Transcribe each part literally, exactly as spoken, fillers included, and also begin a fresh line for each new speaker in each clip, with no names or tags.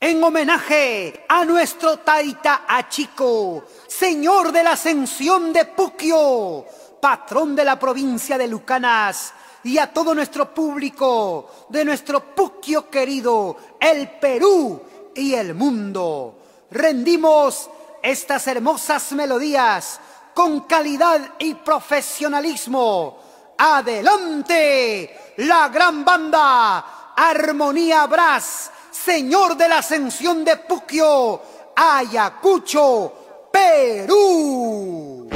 en homenaje a nuestro Taita Achico, señor de la Ascensión de Puquio, patrón de la provincia de Lucanas, y a todo nuestro público de nuestro Puquio querido, el Perú y el mundo. Rendimos estas hermosas melodías con calidad y profesionalismo. ¡Adelante! La gran banda Armonía Brass, señor de la Ascensión de Puquio, Ayacucho, Perú.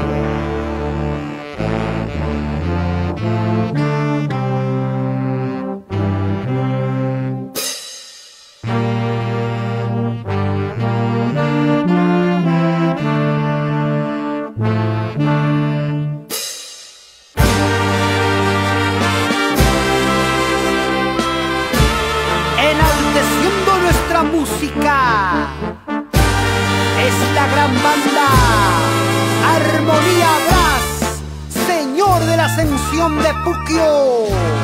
Música es la gran banda Armonía Brass, señor de la Ascensión de Puquio,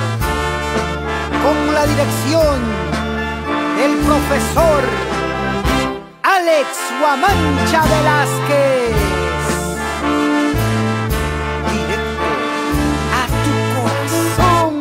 con la dirección del profesor Alex Guamancha Velázquez. Directo a tu corazón.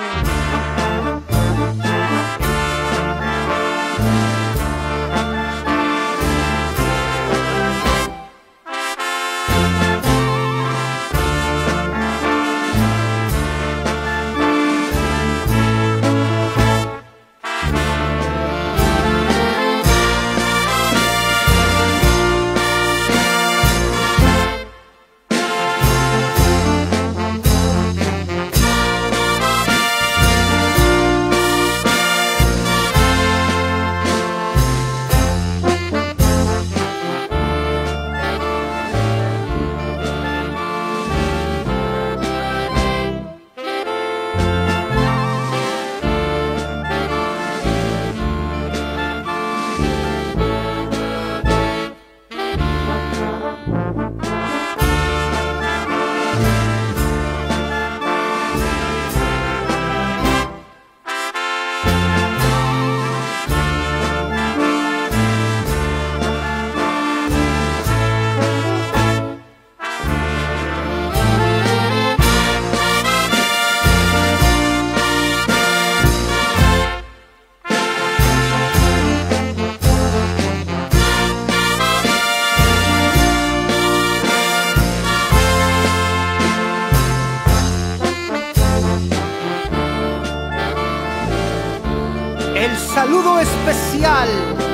El saludo especial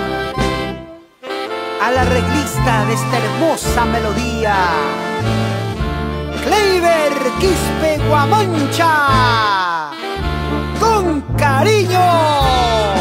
al arreglista de esta hermosa melodía, Kleiber Quispe Guamancha, con cariño.